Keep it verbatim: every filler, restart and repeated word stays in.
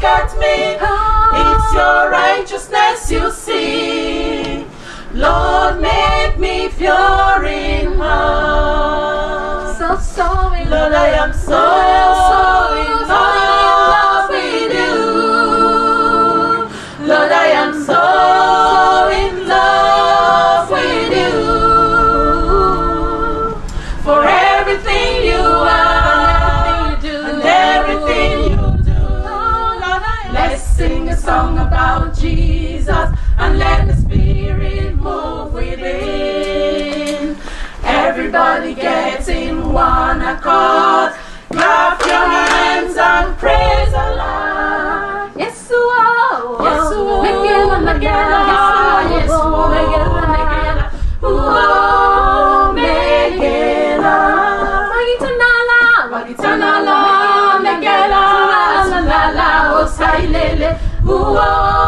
look at me. It's your righteousness you see. Lord, make me pure in heart. So, so in Lord, I am so, so in love with you. Lord, I am so in love with you. For everything you are and everything you do. Let's sing a song about Jesus and let the Spirit move within. Everybody gets in one accord. Clap your hands and praise the Lord. Yes, oh, Yes, oh, Megela, Megela, yes, oh, Megela, Megela, oh, Megela. Magitanala, Magitanala, Megela, la la la, oh, Sailele, oh.